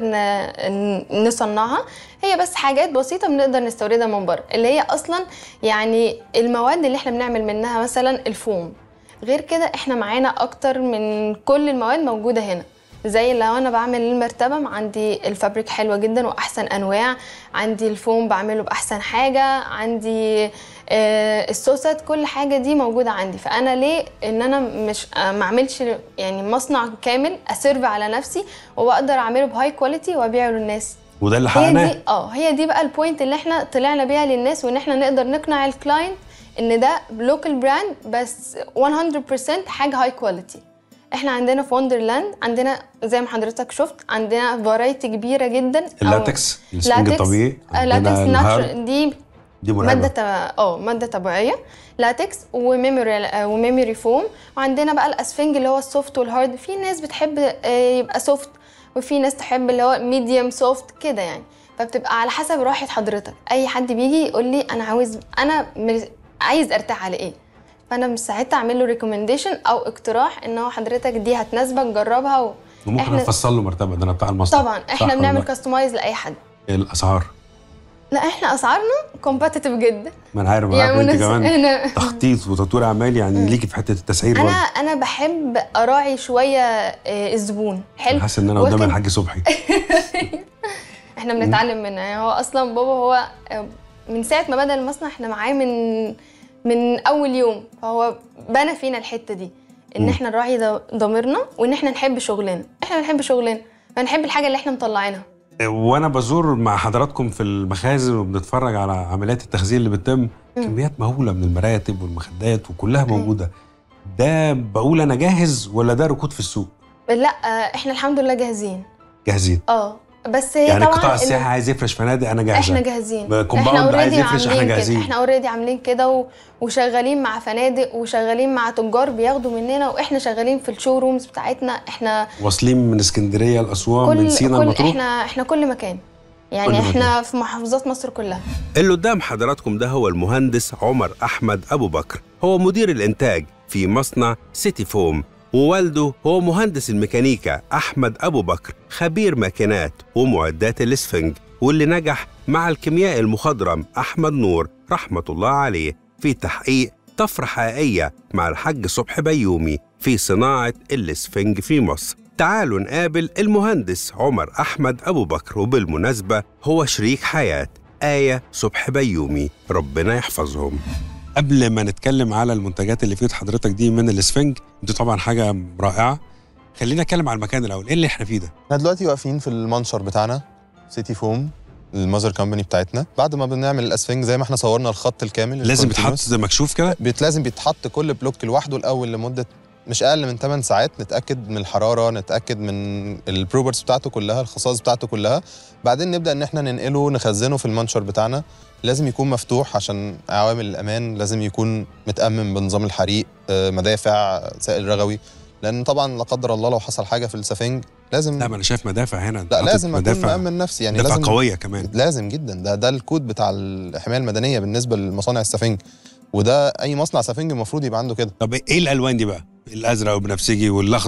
نصنعها، هي بس حاجات بسيطه بنقدر نستوردها من بره، اللي هي اصلا يعني المواد اللي احنا بنعمل منها مثلا الفوم. غير كده احنا معانا اكتر من كل المواد موجوده هنا، زي لو انا بعمل المرتبه عندي الفابريك حلوه جدا واحسن انواع، عندي الفوم بعمله باحسن حاجه، عندي السوسات، كل حاجه دي موجوده عندي. فانا ليه ان انا مش ما اعملش يعني مصنع كامل اسيرف على نفسي واقدر اعمله بهاي كواليتي وابيعه للناس. وده اللي حققناه. هي دي بقى البوينت اللي احنا طلعنا بيها للناس، وان احنا نقدر نقنع الكلاينت ان ده لوكال براند بس 100% حاجه هاي كواليتي. احنا عندنا في وندرلاند عندنا زي ما حضرتك شفت عندنا فرايتي كبيره جدا. اللاتكس السفنج الطبيعي، لاتكس دي مرعبة. ماده طبيعيه، لاتكس وميموري فوم. وعندنا بقى الاسفنج اللي هو السوفت والهارد. في ناس بتحب يبقى سوفت، وفي ناس تحب اللي هو ميديوم سوفت كده يعني، فبتبقى على حسب راحه حضرتك. اي حد بيجي يقول لي انا عايز ارتاح على ايه، فانا مش ساعتها اعمل له ريكومنديشن او اقتراح ان هو حضرتك دي هتناسبك جربها. وممكن نفصل له مرتبه، ده انا بتاع المصنع طبعا. احنا بنعمل كاستمايز لاي حد. الاسعار لا احنا اسعارنا كومباتيتيف جدا. ما انا عارف يعني انت كمان تخطيط وتطوير اعمال يعني ليكي في حته التسعير برضه. انا بحب اراعي شويه الزبون. حلو. حاسس ان انا قدام الحاج صبحي. احنا بنتعلم منه يعني. هو اصلا بابا هو من ساعه ما بدا المصنع احنا معاه من اول يوم، فهو بنى فينا الحته دي ان احنا نراعي ضميرنا وان احنا نحب شغلنا. احنا بنحب شغلنا فنحب الحاجه اللي احنا مطلعينها. وانا بزور مع حضراتكم في المخازن وبنتفرج على عمليات التخزين اللي بتتم، كميات مهوله من المراتب والمخدات وكلها موجوده. ده بقول انا جاهز ولا ده ركود في السوق؟ لا احنا الحمد لله جاهزين. بس هي يعني طبعا قطاع السياحه عايز يفرش فنادق، انا جاهزه. احنا جاهزين. كومباوند عايز يفرش، احنا جاهزين. احنا اوريدي عاملين كده وشغالين مع فنادق وشغالين مع تجار بياخدوا مننا، واحنا شغالين في الشو رومز بتاعتنا. احنا واصلين من اسكندريه لاسوان، من سينا لمطروح. احنا كل مكان يعني احنا في محافظات مصر كلها. اللي قدام حضراتكم ده هو المهندس عمر أحمد أبو بكر، هو مدير الإنتاج في مصنع سيتي فوم، ووالده هو مهندس الميكانيكا أحمد أبو بكر، خبير ماكينات ومعدات الإسفنج، واللي نجح مع الكيميائي المخضرم أحمد نور رحمة الله عليه في تحقيق طفرة حقيقية مع الحاج صبحي بيومي في صناعة الإسفنج في مصر. تعالوا نقابل المهندس عمر أحمد أبو بكر، وبالمناسبة هو شريك حياة آية صبحي بيومي، ربنا يحفظهم. قبل ما نتكلم على المنتجات اللي في حضرتك دي من الإسفنج، دي طبعا حاجة رائعة، خلينا نتكلم على المكان الأول. إيه اللي إحنا فيه ده؟ احنا دلوقتي واقفين في المنشر بتاعنا سيتي فوم، المذر كامباني بتاعتنا. بعد ما بنعمل الاسفنج زي ما احنا صورنا الخط الكامل، لازم يتحط مكشوف كده؟ لازم بيتحط كل بلوك لوحده الأول لمدة مش أقل من 8 ساعات، نتأكد من الحرارة، نتأكد من البروبرتس بتاعته كلها، الخصائص بتاعته كلها. بعدين نبدأ إن احنا ننقله نخزنه في المنشر بتاعنا. لازم يكون مفتوح عشان عوامل الأمان، لازم يكون متأمن بنظام الحريق، مدافع، سائل رغوي، لأن طبعا لا قدر الله لو حصل حاجة في السفنج لازم. لا ما أنا شايف مدافع هنا. لا لازم أكون مأمن نفسي يعني، لازم قوية كمان. لازم جدا. ده الكود بتاع الحماية المدنية بالنسبة لمصانع السفنج، وده أي مصنع سفنج المفروض يبقى عنده كده. طب إيه الألوان دي بقى؟ الأزرق والبنفسجي والأخضر.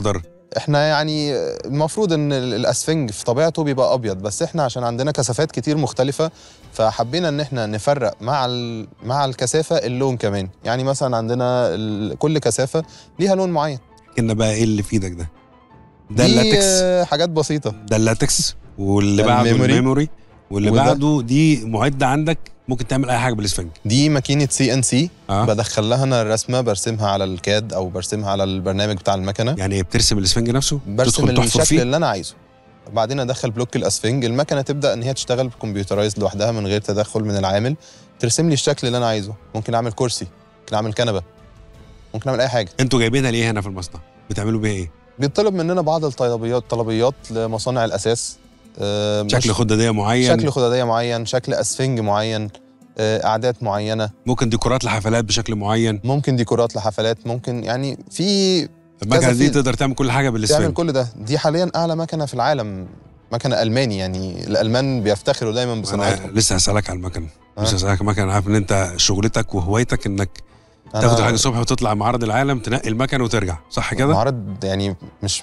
احنا يعني المفروض ان الاسفنج في طبيعته بيبقى ابيض، بس احنا عشان عندنا كثافات كتير مختلفه فحبينا ان احنا نفرق مع الكثافه اللون كمان. يعني مثلا عندنا كل كثافه ليها لون معين. كنا بقى ايه اللي في ايدك ده؟ ده اللاتكس، حاجات بسيطه. ده اللاتكس، واللي بعده الميموري، واللي بعده دي معده عندك ممكن تعمل اي حاجه بالاسفنج. دي ماكينه CNC. بدخل لها انا الرسمه، برسمها على الكاد او برسمها على البرنامج بتاع المكنه. يعني ايه، بترسم الاسفنج نفسه؟ برسم الشكل اللي انا عايزه، بعدين ادخل بلوك الاسفنج، المكنه تبدا ان هي تشتغل بكمبيوترايز لوحدها من غير تدخل من العامل، ترسم لي الشكل اللي انا عايزه. ممكن اعمل كرسي، ممكن اعمل كنبه، ممكن اعمل اي حاجه. انتوا جايبينها ليه هنا في المصنع؟ بتعملوا بيها ايه؟ بيطلب مننا بعض طلبيات لمصانع الاساس. شكل خداديه معين، شكل اسفنج معين، اعداد معينه، ممكن ديكورات لحفلات بشكل معين، ممكن يعني في المكنه دي تقدر تعمل كل حاجه بالاسفنج. تعمل كل ده. دي حاليا اعلى مكنه في العالم، مكنه الماني. يعني الالمان بيفتخروا دايما بصناعتهم. لسه هسالك على المكنه، انا عارف ان انت شغلتك وهوايتك انك تاخد الحاجه الصبح وتطلع معرض العالم تنقي المكن وترجع، صح كده؟ معرض يعني مش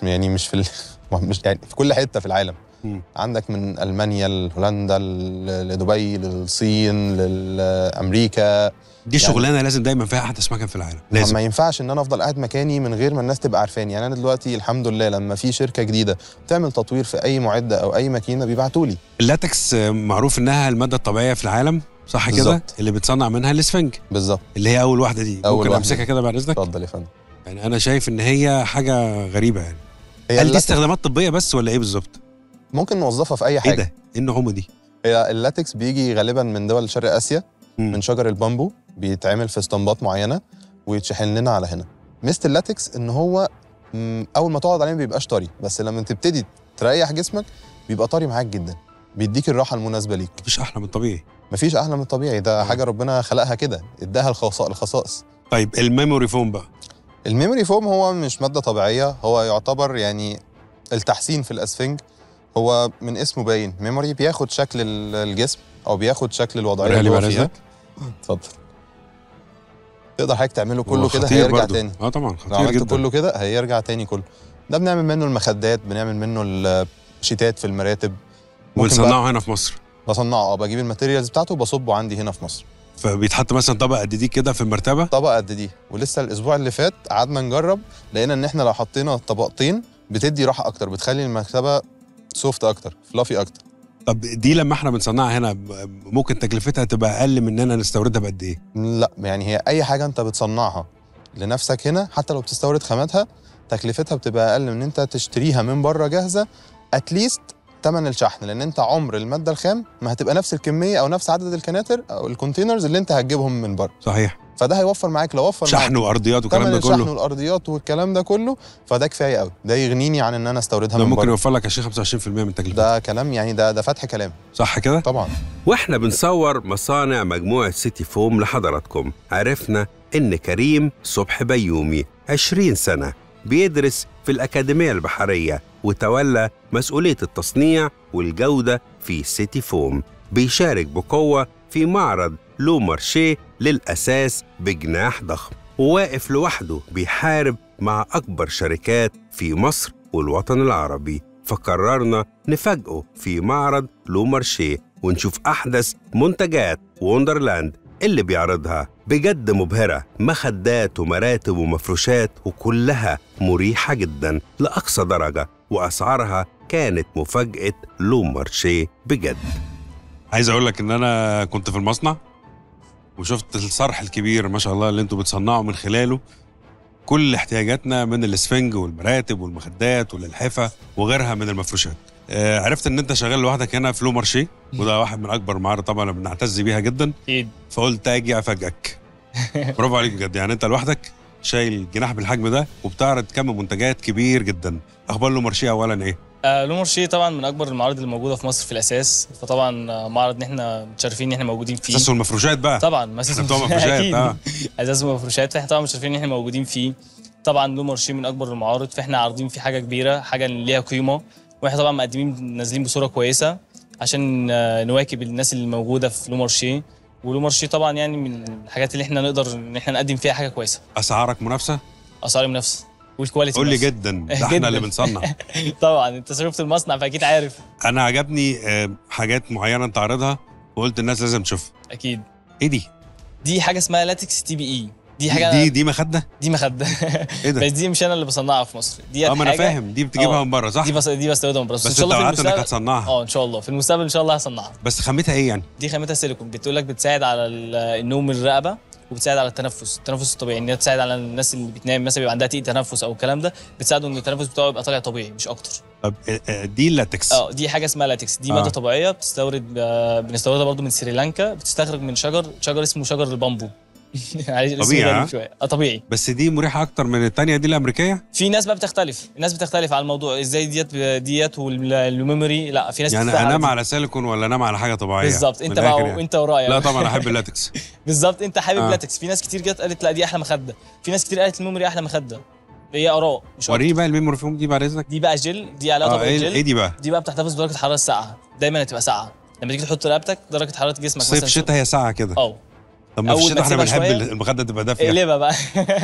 مش يعني في كل حته في العالم. عندك من المانيا لهولندا لدبي للصين لامريكا. دي شغلانه لازم دايما فيها احدث مكن في العالم. لازم. ما ينفعش ان انا افضل قاعد مكاني من غير ما الناس تبقى عارفاني. يعني انا دلوقتي الحمد لله لما في شركه جديده بتعمل تطوير في اي معده او اي ماكينه بيبعتوا لي. اللاتكس معروف انها الماده الطبيعيه في العالم، صح كده؟ اللي بتصنع منها الاسفنج. بالظبط. اللي هي اول واحده دي. ممكن امسكها كده بعد اذنك؟ اتفضل يا فندم. يعني انا شايف ان هي حاجه غريبه. يعني هل دي استخدامات طبيه بس ولا ايه بالظبط؟ ممكن نوظفها في اي حاجه. ايه ده؟ ايه النعومه دي؟ هي اللاتكس بيجي غالبا من دول شرق اسيا، من شجر البامبو، بيتعمل في اسطمبات معينه ويتشحن لنا على هنا. ميزه اللاتكس ان هو اول ما تقعد عليه ما بيبقاش طري، بس لما تبتدي تريح جسمك بيبقى طري معاك جدا، بيديك الراحه المناسبه ليك. مفيش احلى من الطبيعي. مفيش احلى من الطبيعي، ده حاجه ربنا خلقها كده، اداها الخصائص. طيب الميموري فوم بقى؟ الميموري فوم هو مش ماده طبيعيه، هو يعتبر يعني التحسين في الاسفنج. هو من اسمه باين ميموري، بياخد شكل الجسم او بياخد شكل الوضعيه اللي هو فيها. اتفضل. تقدر حضرتك تعمله كله كده هيرجع برضو تاني. طبعا خطير لو عملت جدا. كله كده هيرجع تاني كله. ده بنعمل منه المخدات، بنعمل منه الشيتات في المراتب. ونصنعه هنا في مصر؟ بصنعه، بجيب الماتيريالز بتاعته وبصبه عندي هنا في مصر. فبيتحط مثلا طبقه قد دي كده في المرتبه؟ طبقه قد دي. ولسه الاسبوع اللي فات قعدنا نجرب، لقينا ان احنا لو حطينا طبقتين بتدي راحه اكتر، بتخلي المرتبه سوفت اكتر، فلافي اكتر. طب دي لما احنا بنصنعها هنا ممكن تكلفتها تبقى اقل من اننا نستوردها بقد ايه؟ لا يعني هي اي حاجه انت بتصنعها لنفسك هنا حتى لو بتستورد خاماتها تكلفتها بتبقى اقل من ان انت تشتريها من بره جاهزه اتليست ثمن الشحن، لان انت عمر الماده الخام ما هتبقى نفس الكميه او نفس عدد الكناتر او الكونتينرز اللي انت هتجيبهم من بره. صحيح. فده هيوفر معاك، لو وفر شحن وارضيات والكلام ده كله، شحن والارضيات والكلام ده كله، فده كفايه قوي، ده يغنيني عن ان انا استوردها من بره. ممكن يوفر لك 20-25% من التكلفه. ده كلام يعني ده فتح كلام، صح كده؟ طبعا. واحنا بنصور مصانع مجموعه سيتي فوم لحضراتكم عرفنا ان كريم صبح بيومي 20 سنه بيدرس في الأكاديمية البحرية وتولى مسؤولية التصنيع والجودة في سيتي فوم. بيشارك بقوة في معرض لو مارشيه للأساس بجناح ضخم، وواقف لوحده بيحارب مع أكبر شركات في مصر والوطن العربي. فقررنا نفاجئه في معرض لو مارشيه ونشوف أحدث منتجات ووندرلاند اللي بيعرضها. بجد مبهرة، مخدات ومراتب ومفروشات وكلها مريحة جدا لأقصى درجة، وأسعارها كانت مفاجأة لو مارشيه بجد. عايز أقول لك إن أنا كنت في المصنع وشفت الصرح الكبير ما شاء الله اللي انتوا بتصنعوا من خلاله كل احتياجاتنا من الاسفنج والمراتب والمخدات والألحفة وغيرها من المفروشات. عرفت ان انت شغال لوحدك هنا في لو مارشيه، وده واحد من اكبر المعارض طبعا بنعتز بيها جدا. اكيد. فقلت اجي افاجئك. برافو عليك بجد، يعني انت لوحدك شايل جناح بالحجم ده وبتعرض كم منتجات كبير جدا. اخبار لو مارشيه اولا ايه؟ لو مارشيه طبعا من اكبر المعارض اللي موجوده في مصر في الاساس، فطبعا معرض ان احنا متشرفين ان احنا موجودين فيه. اساسه المفروشات بقى. طبعا اساسه المفروشات. اساسه المفروشات، فاحنا طبعا متشرفين ان احنا موجودين فيه. طبعا لو مارشيه من اكبر المعارض، فاحنا عارضين فيه حاجه كبيره، حاجه ليها قيمه، واحنا طبعا مقدمين نازلين بصوره كويسه عشان نواكب الناس اللي موجوده في لو مارشيه. ولو مارشيه طبعا يعني من الحاجات اللي احنا نقدر ان احنا نقدم فيها حاجه كويسه. اسعارك منافسه؟ اسعار منافسه. والكواليتي. قول لي جدا، ده احنا اللي بنصنع. طبعا انت شفت المصنع فاكيد عارف. انا عجبني حاجات معينه انت عارضها وقلت الناس لازم تشوفها. اكيد. ايه دي؟ دي حاجه اسمها لاتكس TPE. دي حاجه دي مخده. دي مخده. ايه ده؟ بس دي مش انا اللي بصنعها في مصر، دي ما انا فاهم، دي بتجيبها من بره صح؟ دي بستوردها من بره، بس ان شاء الله في المستقبل انك هتصنعها. ان شاء الله في المستقبل ان شاء الله هصنعها. بس خامتها ايه يعني؟ دي خامتها سيليكون، بتقول لك بتساعد على النوم الرقبه، وبتساعد على التنفس الطبيعي، ان هي تساعد على الناس اللي بتنام مثلا بيبقى عندها ضيق تنفس او الكلام ده، بتساعده ان التنفس بتاعه يبقى طالع طبيعي مش اكتر. طب دي اللاتكس. دي حاجه اسمها لاتكس، دي ماده طبيعيه بنستوردها برضو من سريلانكا، بتستخرج من شجر اسمه شجر البامبو. طبيعي شويه طبيعي. بس دي مريحه اكتر من الثانيه دي الامريكيه. في ناس بقى بتختلف، الناس بتختلف على الموضوع ازاي ديت والميموري. لا في ناس يعني انام على سيليكون ولا انام على حاجه طبيعيه بالظبط. انت بقى يعني. وانت ورايا. لا طبعا احب اللاتكس. بالظبط انت حابب لاتكس. في ناس كتير جت قالت لا دي احلى مخده، في ناس كتير قالت الميموري احلى مخده. هي اراء مش وريني بقى الميموري فوم دي بعد اذنك. دي بقى جل، دي عليها طبقه جل. ايه دي بقى؟ دي بقى بتحتفظ بدرجه الحراره الساقعه، دايما هتبقى ساقعه لما تيجي تحط رقبتك، درجه حراره جسمك مثلا صيف شتاء هي ساعه كده. طب ما في الشتاء احنا بنحب المخده تبقى دافيه. اقلبها بقى.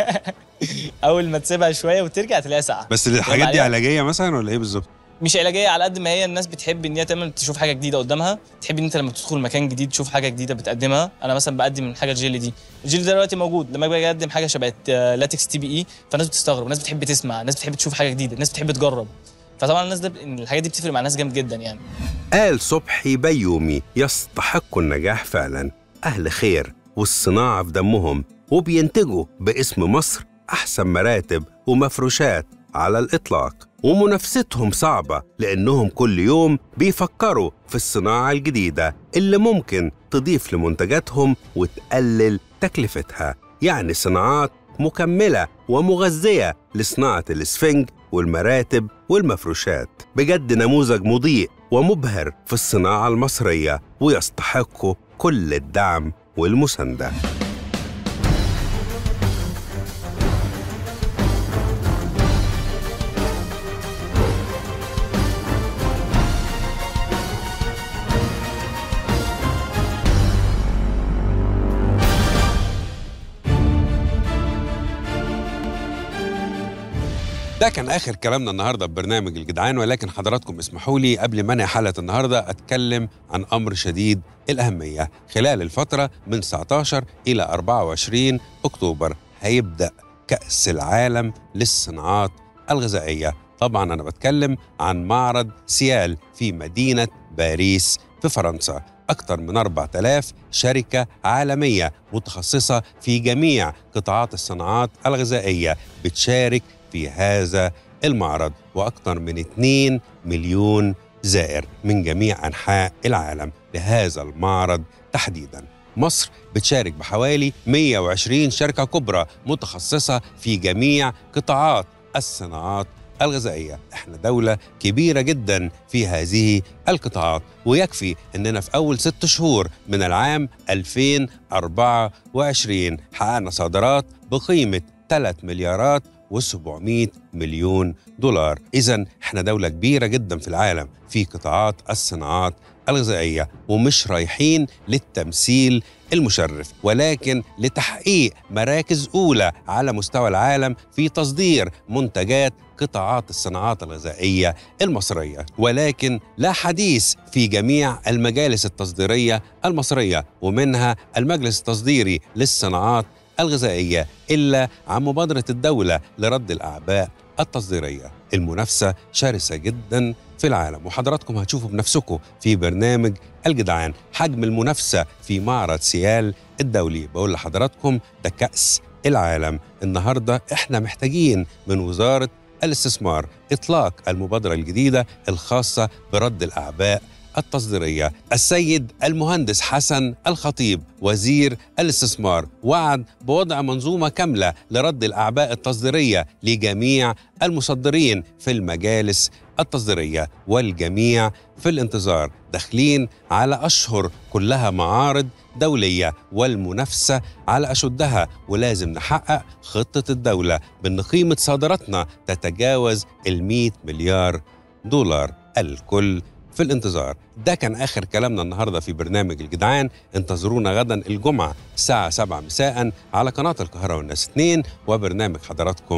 اول ما تسيبها شويه وترجع تلاقيها ساقعه. بس الحاجات دي علاجيه مثلا ولا ايه بالظبط؟ مش علاجيه على قد ما هي الناس بتحب ان هي تعمل تشوف حاجه جديده قدامها، تحب ان انت لما تدخل مكان جديد تشوف حاجه جديده بتقدمها. انا مثلا بقدم من حاجه الجيل دي، الجيل ده دلوقتي موجود، لما باجي اقدم حاجه شبه لاتكس TPE فالناس بتستغرب، الناس بتحب تسمع، الناس بتحب تشوف حاجه جديده، الناس بتحب تجرب. فطبعا الناس ده الحاجات دي بتفرق مع الناس جامد جدا يعني. قال صبحي بيومي يستحقوا النجاح فعلا، أهل خير والصناعة في دمهم، وبينتجوا باسم مصر أحسن مراتب ومفروشات على الإطلاق، ومنافستهم صعبة لأنهم كل يوم بيفكروا في الصناعة الجديدة اللي ممكن تضيف لمنتجاتهم وتقلل تكلفتها، يعني صناعات مكملة ومغذية لصناعة الإسفنج والمراتب والمفروشات. بجد نموذج مضيء ومبهر في الصناعة المصرية، ويستحقوا كل الدعم والمساندة. ده كان آخر كلامنا النهاردة ببرنامج الجدعان، ولكن حضراتكم اسمحوا لي قبل ما انهي حلقة النهاردة أتكلم عن أمر شديد الأهمية. خلال الفترة من 19 إلى 24 أكتوبر هيبدأ كأس العالم للصناعات الغذائية. طبعا أنا بتكلم عن معرض سيال في مدينة باريس في فرنسا. أكثر من 4000 شركة عالمية متخصصة في جميع قطاعات الصناعات الغذائية بتشارك في هذا المعرض، وأكثر من 2 مليون زائر من جميع أنحاء العالم لهذا المعرض تحديداً. مصر بتشارك بحوالي 120 شركة كبرى متخصصة في جميع قطاعات الصناعات الغذائية. احنا دولة كبيرة جدا في هذه القطاعات، ويكفي اننا في اول 6 شهور من العام 2024 حققنا صادرات بقيمة 3 مليارات و700 مليون دولار. إذن احنا دولة كبيرة جدا في العالم في قطاعات الصناعات الغذائية، ومش رايحين للتمثيل المشرف ولكن لتحقيق مراكز أولى على مستوى العالم في تصدير منتجات قطاعات الصناعات الغذائية المصرية. ولكن لا حديث في جميع المجالس التصديرية المصرية ومنها المجلس التصديري للصناعات الغذائية إلا عن مبادرة الدولة لرد الأعباء التصديرية. المنافسة شرسة جدا في العالم، وحضراتكم هتشوفوا بنفسكم في برنامج الجدعان حجم المنافسة في معرض سيال الدولي. بقول لحضراتكم ده كأس العالم. النهاردة احنا محتاجين من وزارة الاستثمار إطلاق المبادرة الجديدة الخاصة برد الأعباء التصديرية. السيد المهندس حسن الخطيب وزير الاستثمار وعد بوضع منظومة كاملة لرد الأعباء التصديرية لجميع المصدرين في المجالس التصديرية، والجميع في الانتظار. داخلين على أشهر كلها معارض دولية والمنافسة على أشدها، ولازم نحقق خطة الدولة بأن قيمة صادراتنا تتجاوز 100 مليار دولار. الكل في الانتظار. ده كان آخر كلامنا النهاردة في برنامج الجدعان. انتظرونا غدا الجمعة الساعة 7 مساء على قناة القاهرة والناس 2 وبرنامج حضراتكم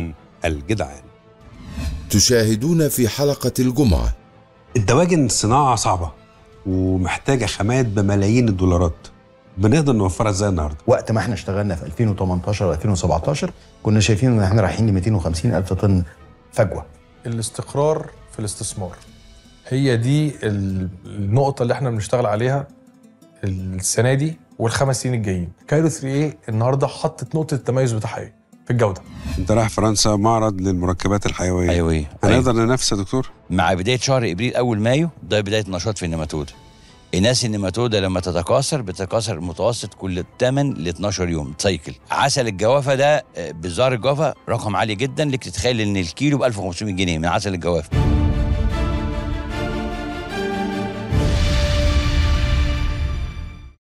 الجدعان. تشاهدون في حلقة الجمعة. الدواجن صناعة صعبة ومحتاجة خامات بملايين الدولارات، بنقدر نوفرها ازاي النهارده؟ وقت ما احنا اشتغلنا في 2018 و2017 كنا شايفين ان احنا رايحين ل 250 ألف طن فجوة. الاستقرار في الاستثمار هي دي النقطة اللي احنا بنشتغل عليها السنة دي والخمس سنين الجايين. كايرو 3A النهارده حطت نقطة التميز بتاعها ايه؟ في الجودة. انت رايح فرنسا معرض للمركبات الحيوية. هنقدر ننافس يا دكتور؟ مع بداية شهر ابريل اول مايو ده بداية نشاط في النيماتودا. الناس النيماتودا لما بتتكاثر متوسط كل 8 ل 12 يوم سايكل. عسل الجوافة ده بزار الجوافة رقم عالي جدا، لك تتخيل ان الكيلو ب 1500 جنيه من عسل الجوافة.